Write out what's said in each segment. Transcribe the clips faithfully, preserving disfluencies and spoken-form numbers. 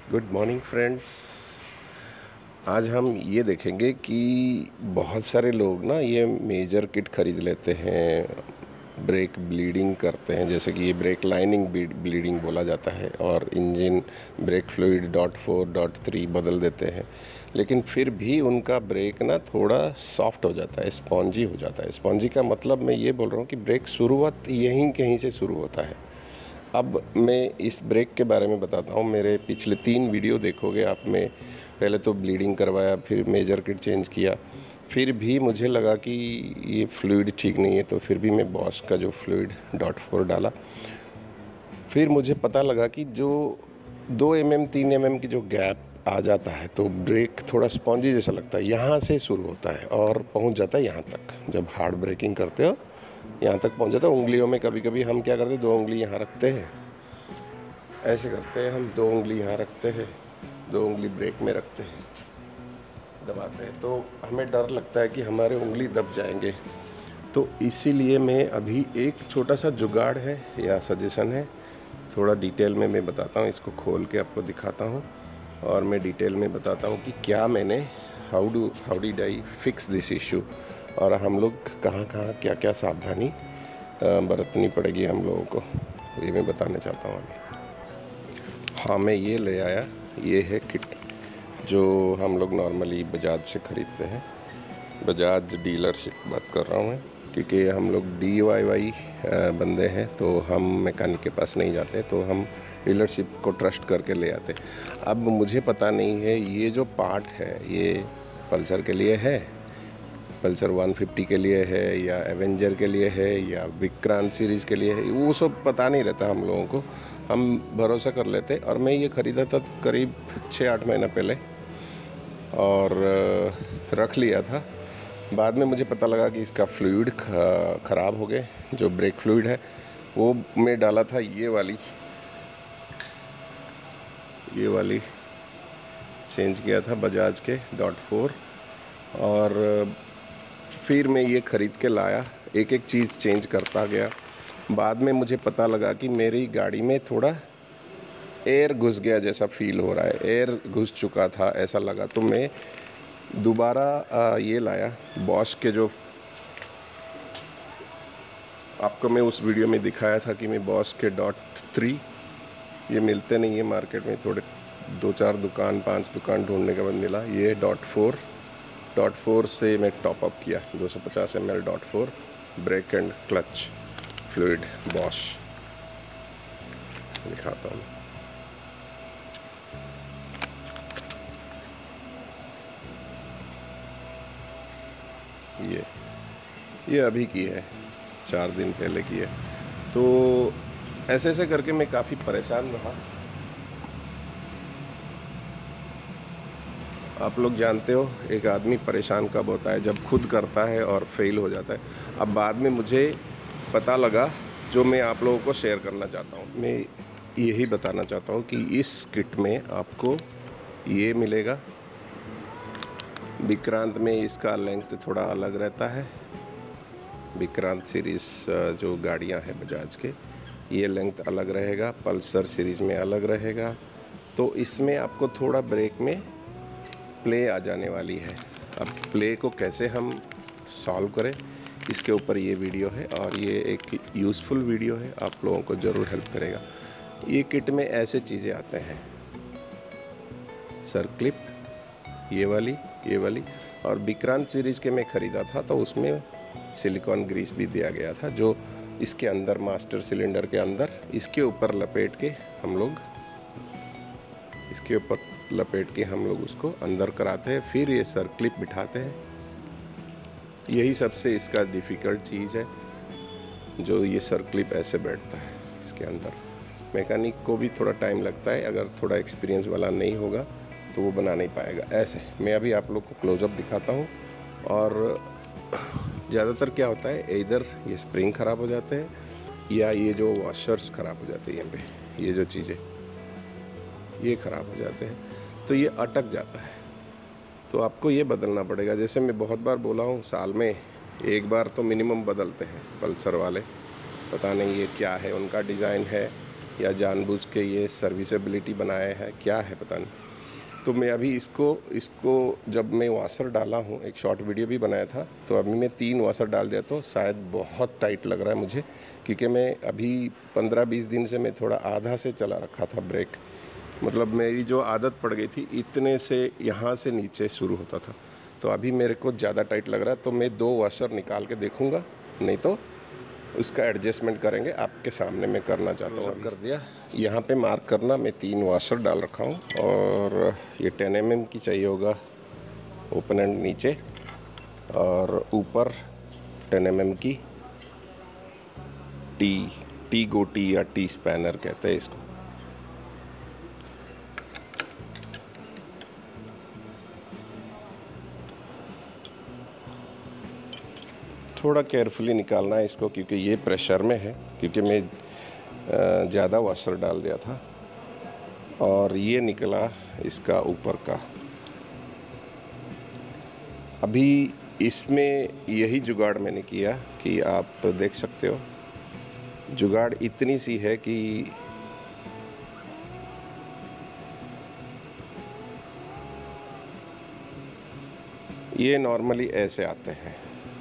Good morning friends. आज हम ये देखेंगे कि बहुत सारे लोग ना ये मेजर किट ख़रीद लेते हैं, ब्रेक ब्लीडिंग करते हैं, जैसे कि ये ब्रेक लाइनिंग ब्लीडिंग बोला जाता है, और engine brake fluid dot four dot three बदल देते हैं, लेकिन फिर भी उनका ब्रेक ना थोड़ा सॉफ्ट हो जाता है, स्पॉन्जी हो जाता है। स्पॉन्जी का मतलब मैं ये बोल रहा हूँ कि ब्रेक शुरुआत यहीं कहीं से शुरू होता है। अब मैं इस ब्रेक के बारे में बताता हूँ। मेरे पिछले तीन वीडियो देखोगे आप, में पहले तो ब्लीडिंग करवाया, फिर मेजर किट चेंज किया, फिर भी मुझे लगा कि ये फ्लूइड ठीक नहीं है, तो फिर भी मैं बॉश का जो फ्लूइड डॉट फोर डाला। फिर मुझे पता लगा कि जो दो एम एम तीन एम एम की जो गैप आ जाता है तो ब्रेक थोड़ा स्पॉन्जी जैसा लगता है, यहाँ से शुरू होता है और पहुँच जाता है यहाँ तक। जब हार्ड ब्रेकिंग करते हो यहाँ तक पहुँच जाता है। उंगलियों में कभी कभी हम क्या करते हैं, दो उंगली यहाँ रखते हैं, ऐसे करते हैं हम, दो उंगली यहाँ रखते हैं, दो उंगली ब्रेक में रखते हैं, दबाते हैं, तो हमें डर लगता है कि हमारे उंगली दब जाएंगे। तो इसीलिए मैं अभी एक छोटा सा जुगाड़ है या सजेशन है, थोड़ा डिटेल में मैं बताता हूँ, इसको खोल के आपको दिखाता हूँ और मैं डिटेल में बताता हूँ कि क्या मैंने how do how did I fix this issue, और हम लोग कहाँ कहाँ क्या क्या सावधानी बरतनी पड़ेगी हम लोगों को, ये मैं बताना चाहता हूँ अभी। हाँ, मैं ये ले आया, ये है किट जो हम लोग नॉर्मली बजाज से ख़रीदते हैं। बजाज डीलरशिप बात कर रहा हूँ मैं, क्योंकि हम लोग डी वाई वाई बंदे हैं, तो हम मैकेनिक के पास नहीं जाते, तो हम डीलरशिप को ट्रस्ट करके ले आते। अब मुझे पता नहीं है ये जो पार्ट है ये पल्सर के लिए है, पल्सर वन फिफ्टी के लिए है, या एवेंजर के लिए है, या विक्रांत सीरीज़ के लिए है, वो सब पता नहीं रहता हम लोगों को। हम भरोसा कर लेते। और मैं ये ख़रीदा था करीब छः आठ महीना पहले और रख लिया था। बाद में मुझे पता लगा कि इसका फ्लूइड ख़राब हो गए, जो ब्रेक फ्लूइड है वो मैं डाला था ये वाली ये वाली चेंज किया था बजाज के डॉट फोर, और फिर मैं ये ख़रीद के लाया, एक एक चीज़ चेंज करता गया। बाद में मुझे पता लगा कि मेरी गाड़ी में थोड़ा एयर घुस गया जैसा फील हो रहा है, एयर घुस चुका था ऐसा लगा। तो मैं दोबारा ये लाया बॉश के, जो आपको मैं उस वीडियो में दिखाया था कि मैं बॉश के डॉट थ्री, ये मिलते नहीं है मार्केट में, थोड़े दो चार दुकान पांच दुकान ढूंढने के बाद मिला। ये डॉट फोर डॉट फोर से मैं टॉप अप किया, दो सौ पचास M L dot four brake and clutch fluid Bosch. दिखाता हूँ, ये ये अभी की है, चार दिन पहले की है। तो ऐसे ऐसे करके मैं काफ़ी परेशान रहा। आप लोग जानते हो एक आदमी परेशान कब होता है, जब खुद करता है और फेल हो जाता है। अब बाद में मुझे पता लगा, जो मैं आप लोगों को शेयर करना चाहता हूँ, मैं यही बताना चाहता हूँ कि इस किट में आपको ये मिलेगा। विक्रांत में इसका लेंथ थोड़ा अलग रहता है, विक्रांत सीरीज़ जो गाड़ियाँ हैं बजाज के, ये लेंथ अलग रहेगा, पल्सर सीरीज़ में अलग रहेगा। तो इसमें आपको थोड़ा ब्रेक में प्ले आ जाने वाली है। अब प्ले को कैसे हम सॉल्व करें, इसके ऊपर ये वीडियो है, और ये एक यूज़फुल वीडियो है, आप लोगों को ज़रूर हेल्प करेगा। ये किट में ऐसे चीज़ें आते हैं, सर क्लिप, ये वाली ये वाली और विक्रांत सीरीज़ के मैं ख़रीदा था तो उसमें सिलिकॉन ग्रीस भी दिया गया था, जो इसके अंदर मास्टर सिलेंडर के अंदर इसके ऊपर लपेट के हम लोग इसके ऊपर लपेट के हम लोग उसको अंदर कराते हैं, फिर ये सर क्लिप बिठाते हैं। यही सबसे इसका डिफ़िकल्ट चीज़ है, जो ये सर क्लिप ऐसे बैठता है इसके अंदर। मैकेनिक को भी थोड़ा टाइम लगता है, अगर थोड़ा एक्सपीरियंस वाला नहीं होगा तो वो बना नहीं पाएगा। ऐसे मैं अभी आप लोग को क्लोज़अप दिखाता हूँ। और ज़्यादातर क्या होता है, इधर ये स्प्रिंग ख़राब हो जाते हैं, या ये जो वॉशर्स ख़राब हो जाते हैं, यहाँ पे ये जो चीज़ें ये ख़राब हो जाते हैं, तो ये अटक जाता है। तो आपको ये बदलना पड़ेगा। जैसे मैं बहुत बार बोला हूँ, साल में एक बार तो मिनिमम बदलते हैं पल्सर वाले। पता नहीं ये क्या है, उनका डिज़ाइन है या जानबूझ के ये सर्विसेबिलिटी बनाया है, क्या है पता नहीं। तो मैं अभी इसको इसको जब मैं वाशर डाला हूँ, एक शॉर्ट वीडियो भी बनाया था, तो अभी मैं तीन वाशर डाल दिया तो शायद बहुत टाइट लग रहा है मुझे, क्योंकि मैं अभी पंद्रह बीस दिन से मैं थोड़ा आधा से चला रखा था ब्रेक। मतलब मेरी जो आदत पड़ गई थी इतने से यहाँ से नीचे शुरू होता था, तो अभी मेरे को ज़्यादा टाइट लग रहा है। तो मैं दो वाशर निकाल के देखूँगा, नहीं तो उसका एडजस्टमेंट करेंगे। आपके सामने मैं करना चाहता हूँ। कर दिया, यहाँ पे मार्क करना, मैं तीन वाशर डाल रखा हूँ और ये टेन एम एम की चाहिए होगा ओपन एंड नीचे, और ऊपर टेन एम एम की टी टी गोटी या टी स्पैनर कहते हैं इसको। थोड़ा केयरफुली निकालना है इसको, क्योंकि ये प्रेशर में है, क्योंकि मैं ज़्यादा वाशर डाल दिया था और ये निकला इसका ऊपर का। अभी इसमें यही जुगाड़ मैंने किया कि आप देख सकते हो, जुगाड़ इतनी सी है कि ये नॉर्मली ऐसे आते हैं,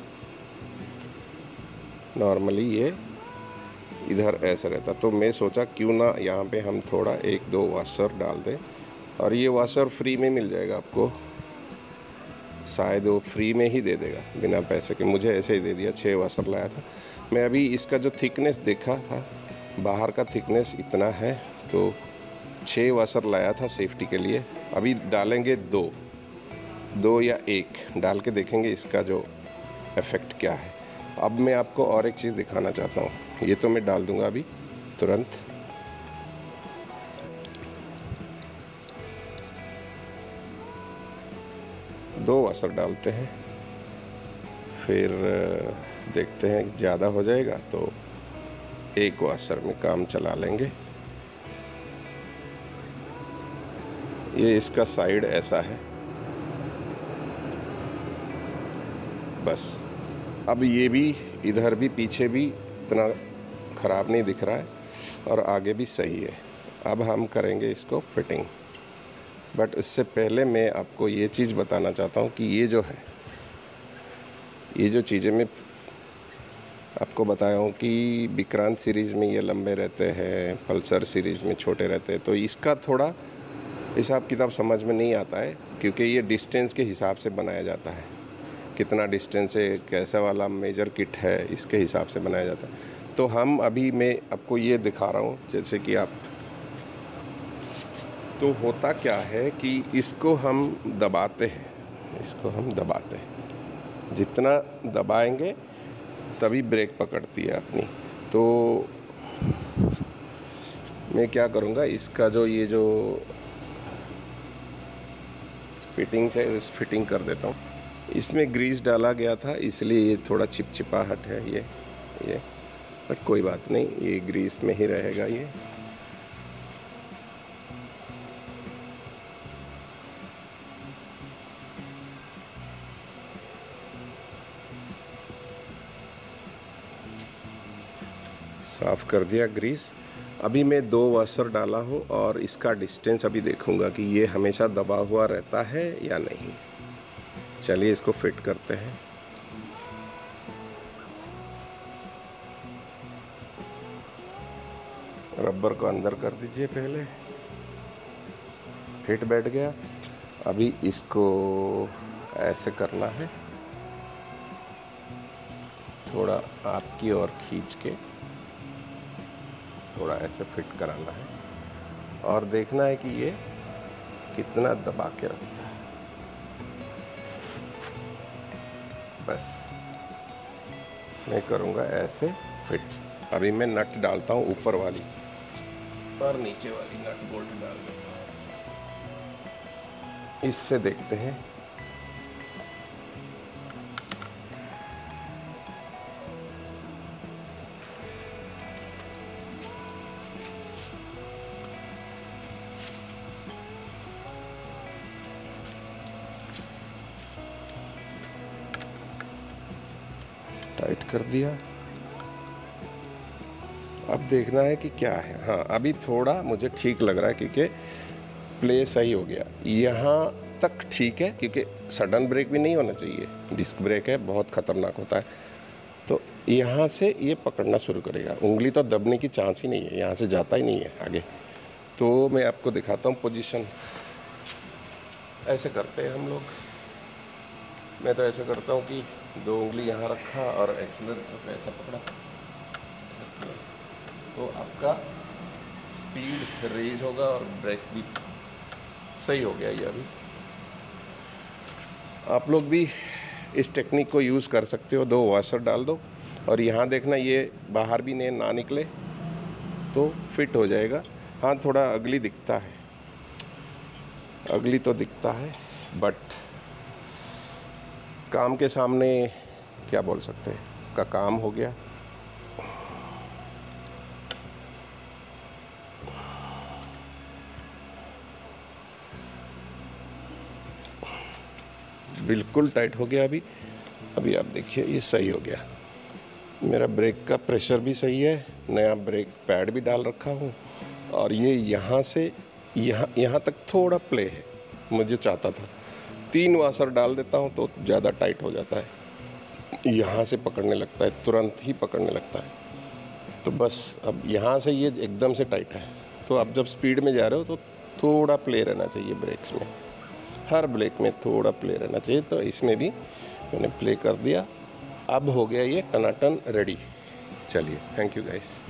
नॉर्मली ये इधर ऐसा रहता। तो मैं सोचा क्यों ना यहाँ पे हम थोड़ा एक दो वाशर डाल दें, और ये वाशर फ्री में मिल जाएगा आपको, शायद वो फ्री में ही दे देगा बिना पैसे के। मुझे ऐसे ही दे दिया, छः वाशर लाया था मैं। अभी इसका जो थिकनेस देखा था, बाहर का थिकनेस इतना है, तो छः वाशर लाया था सेफ्टी के लिए। अभी डालेंगे दो दो या एक डाल के देखेंगे इसका जो इफ़ेक्ट क्या है। अब मैं आपको और एक चीज़ दिखाना चाहता हूँ, ये तो मैं डाल दूँगा अभी तुरंत। दो वाशर डालते हैं, फिर देखते हैं ज़्यादा हो जाएगा तो एक वाशर में काम चला लेंगे। ये इसका साइड ऐसा है, बस। अब ये भी इधर भी पीछे भी इतना ख़राब नहीं दिख रहा है और आगे भी सही है। अब हम करेंगे इसको फिटिंग, बट इससे पहले मैं आपको ये चीज़ बताना चाहता हूँ कि ये जो है, ये जो चीज़ें मैं आपको बताया हूँ कि विक्रांत सीरीज़ में ये लंबे रहते हैं, पल्सर सीरीज़ में छोटे रहते हैं, तो इसका थोड़ा हिसाब किताब समझ में नहीं आता है, क्योंकि ये डिस्टेंस के हिसाब से बनाया जाता है। कितना डिस्टेंस है, कैसा वाला मेजर किट है, इसके हिसाब से बनाया जाता है। तो हम अभी मैं आपको ये दिखा रहा हूँ, जैसे कि आप, तो होता क्या है कि इसको हम दबाते हैं, इसको हम दबाते हैं, जितना दबाएंगे तभी ब्रेक पकड़ती है अपनी। तो मैं क्या करूँगा, इसका जो ये जो फिटिंग्स है उस फिटिंग कर देता हूँ। इसमें ग्रीस डाला गया था, इसलिए ये थोड़ा चिपचिपाहट है ये ये बट कोई बात नहीं, ये ग्रीस में ही रहेगा ये। साफ़ कर दिया ग्रीस। अभी मैं दो वाशर डाला हूँ और इसका डिस्टेंस अभी देखूँगा कि ये हमेशा दबा हुआ रहता है या नहीं। चलिए इसको फिट करते हैं। रबर को अंदर कर दीजिए पहले, फिट बैठ गया। अभी इसको ऐसे करना है, थोड़ा आपकी ओर खींच के थोड़ा ऐसे फिट कराना है और देखना है कि ये कितना दबा के रखता है। बस मैं करूँगा ऐसे फिट। अभी मैं नट डालता हूँ, ऊपर वाली और नीचे वाली नट बोल्ट डाल देता हूँ। इससे देखते हैं टाइट कर दिया। अब देखना है कि क्या है। हाँ, अभी थोड़ा मुझे ठीक लग रहा है क्योंकि प्ले सही हो गया। यहाँ तक ठीक है क्योंकि सडन ब्रेक भी नहीं होना चाहिए, डिस्क ब्रेक है, बहुत ख़तरनाक होता है। तो यहाँ से ये पकड़ना शुरू करेगा, उंगली तो दबने की चांस ही नहीं है, यहाँ से जाता ही नहीं है आगे। तो मैं आपको दिखाता हूँ पोजीशन। ऐसे करते हैं हम लोग। मैं तो ऐसे करता हूँ कि दो उंगली यहाँ रखा और एक्सीलरेटर पे ऐसा पकड़ा, तो आपका स्पीड रेज होगा और ब्रेक भी सही हो गया। ये अभी आप लोग भी इस टेक्निक को यूज़ कर सकते हो। दो वॉशर डाल दो और यहाँ देखना ये बाहर भी नहीं ना निकले तो फिट हो जाएगा। हाँ, थोड़ा अगली दिखता है, अगली तो दिखता है, बट काम के सामने क्या बोल सकते हैं, का काम हो गया। बिल्कुल टाइट हो गया। अभी अभी आप देखिए ये सही हो गया। मेरा ब्रेक का प्रेशर भी सही है, नया ब्रेक पैड भी डाल रखा हूँ और ये यहाँ से यहाँ यहाँ तक थोड़ा प्ले है। मुझे चाहता था तीन वाशर डाल देता हूँ तो ज़्यादा टाइट हो जाता है, यहाँ से पकड़ने लगता है, तुरंत ही पकड़ने लगता है। तो बस अब यहाँ से ये एकदम से टाइट है, तो आप जब स्पीड में जा रहे हो तो थोड़ा प्ले रहना चाहिए ब्रेक्स में, हर ब्रेक में थोड़ा प्ले रहना चाहिए। तो इसमें भी मैंने प्ले कर दिया। अब हो गया ये टनाटन रेडी। चलिए, थैंक यू गाइस।